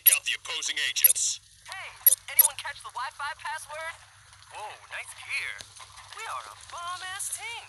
take out the opposing agents. Hey, anyone catch the Wi-Fi password? Whoa, nice gear. We are a bomb-ass team.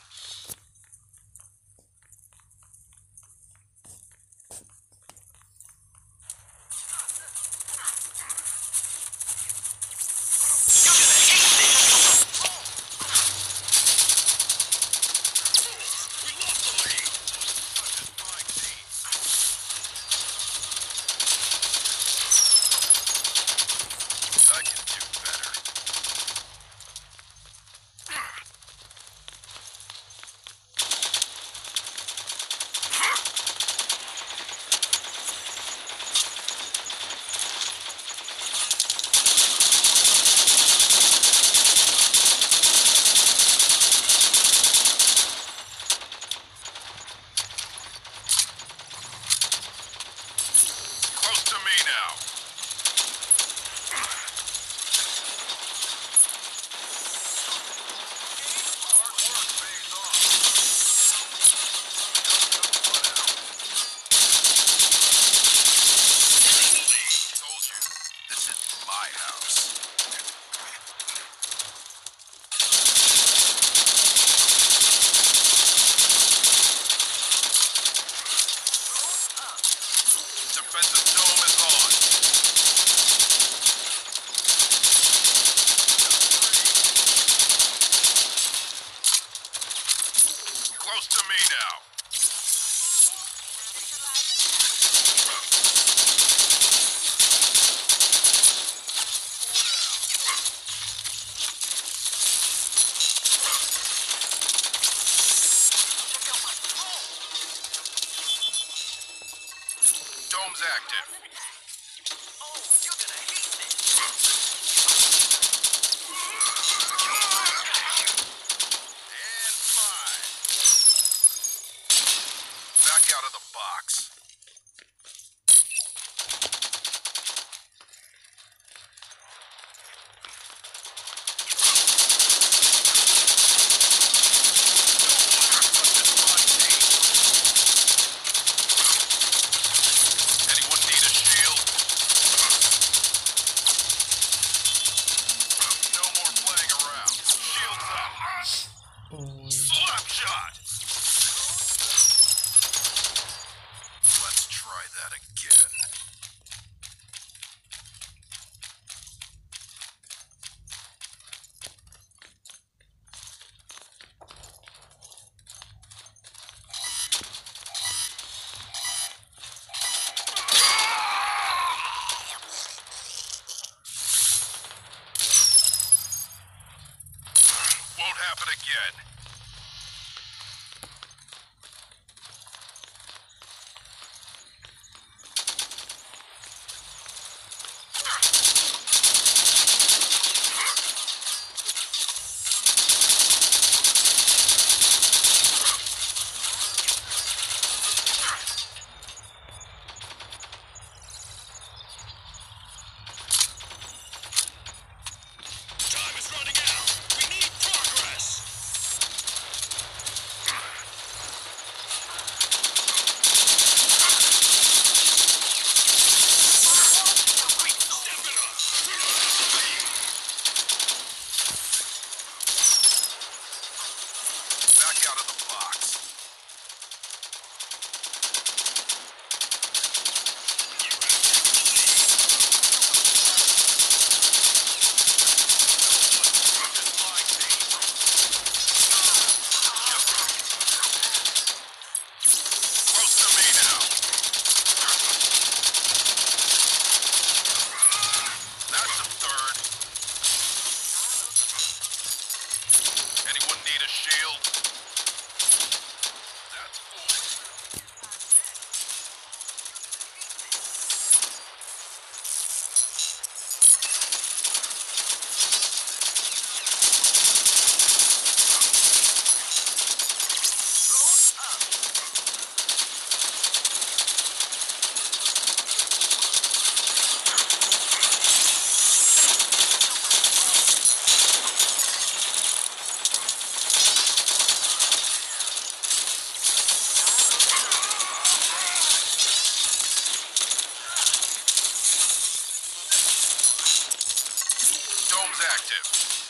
active.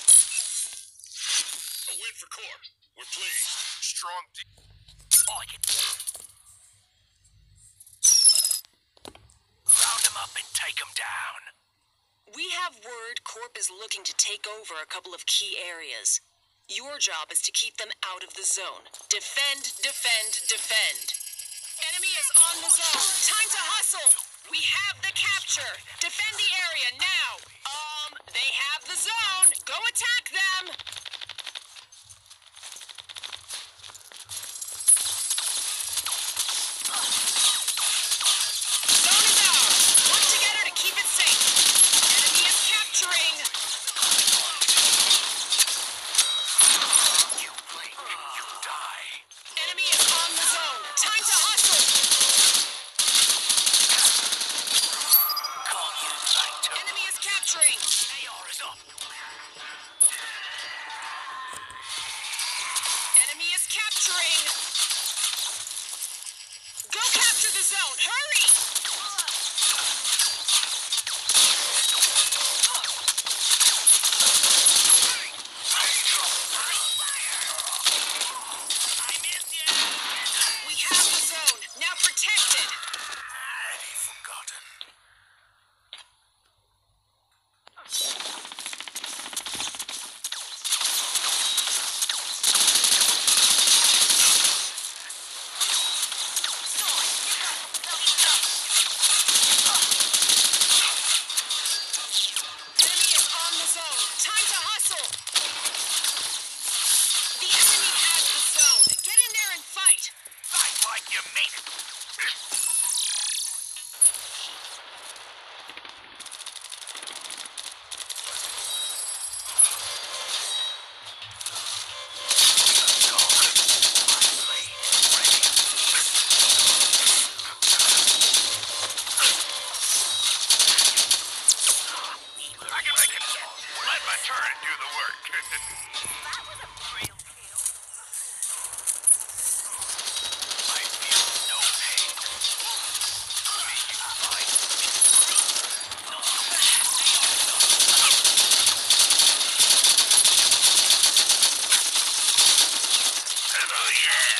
A win for Corp. We're pleased. Strong I can... Round them up and take them down. We have word Corp is looking to take over a couple of key areas. Your job is to keep them out of the zone. Defend, defend, defend. Enemy is on the zone. Time to hustle. We have the capture. Defend the area now. They have the zone. Go attack them. Zone is ours. Work together to keep it safe. Enemy is capturing. You blink and you die. Enemy is on the zone. Time to hustle. Call you like to... Enemy is capturing. AR is up. Enemy is capturing. Go capture the zone. Hurry! We have the zone. Now protect it. Already forgotten. Enemy is on the zone. Time to hustle. The enemy has the zone. Get in there and fight. Fight like you mean it. I can make it. Let my turn and do the work. That was a real kill. I feel no pain. May you fight. Oh yeah!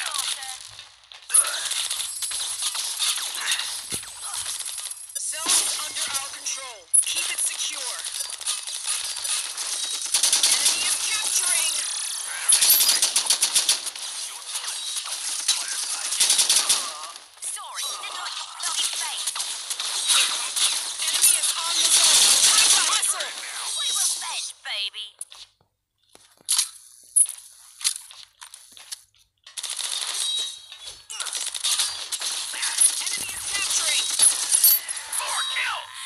Zone is under our control. Keep it secure. Enemy is capturing. Sorry, didn't like your bloody face. Enemy is on the zone. Time to hustle. We revenge, baby. Enemy is capturing. 4 kills.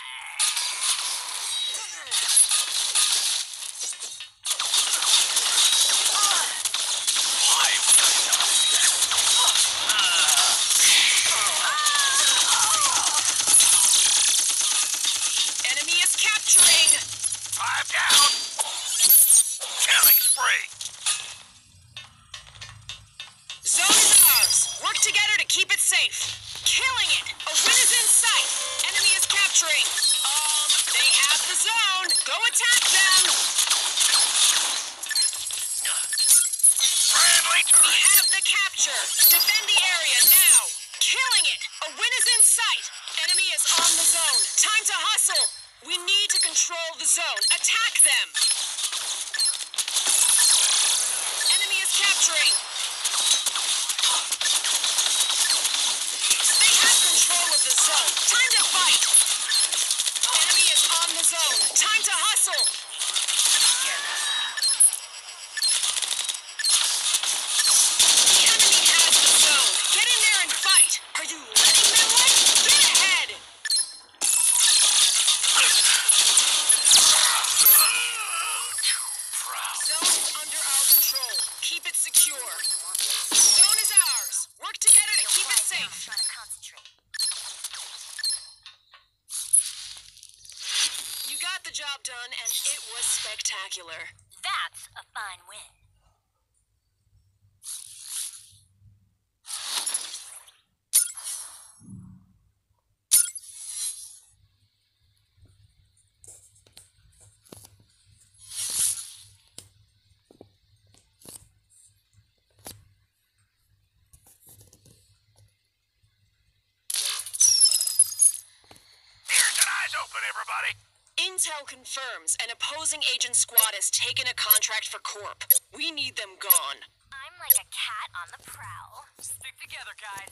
Enemy is capturing. 5 down. Killing spree. Zone is ours. Work together to keep it safe. Killing it. A win is in sight. Enemy is capturing. They have the zone. Go attack them. Friendly We turret. have the capture. Defend the area now. Killing it. A win is in sight. Enemy is on the zone. Time to hustle. We need to control the zone. Attack them. Enemy is capturing. They have control of the zone. Time to fight. Enemy is on the zone. Time to hustle. The enemy has the zone. Get in there and fight. Are you letting them win? Get ahead. Zone is under our control. Keep it secure. Zone is ours. Work together to keep it safe. Trying to concentrate. You got the job done, and it was spectacular. That's a fine win. open, everybody. Intel confirms an opposing agent squad has taken a contract for Corp. We need them gone. I'm like a cat on the prowl. Stick together, guys.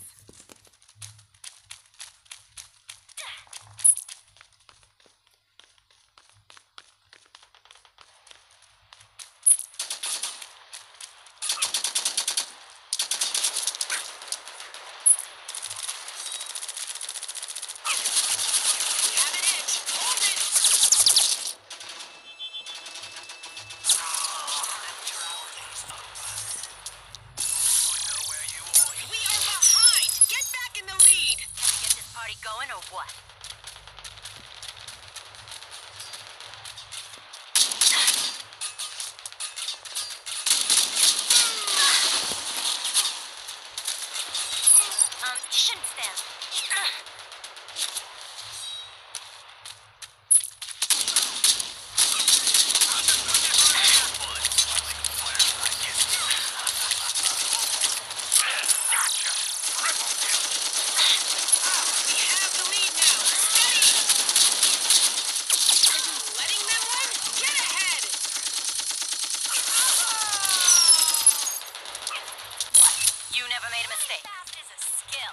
Going or what? Shouldn't stand. Never made a mistake. Fast is a skill.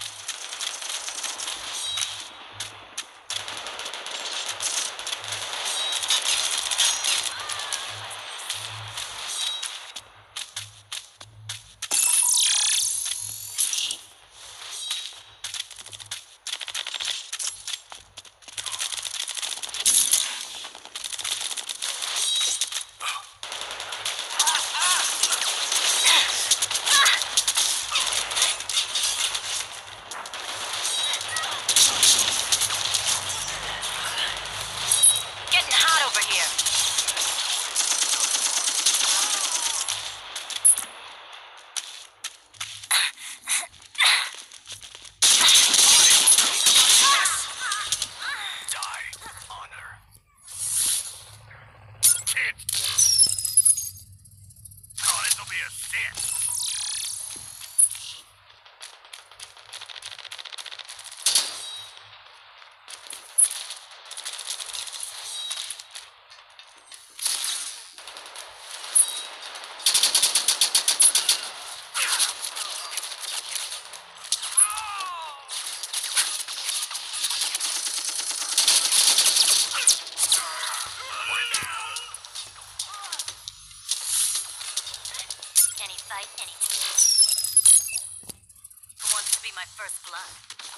My first blood.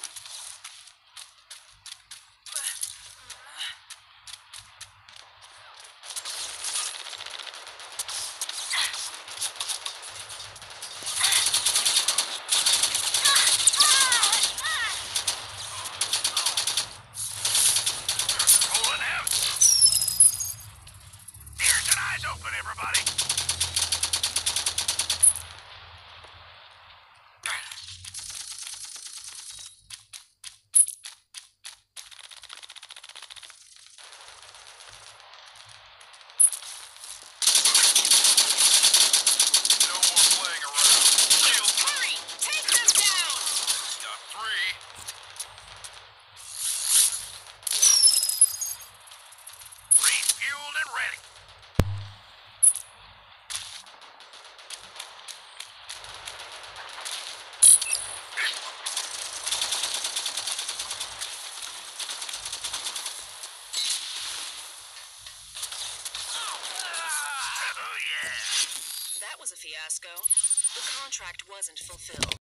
Pulling out. Ears and eyes open, everybody. That was a fiasco. The contract wasn't fulfilled.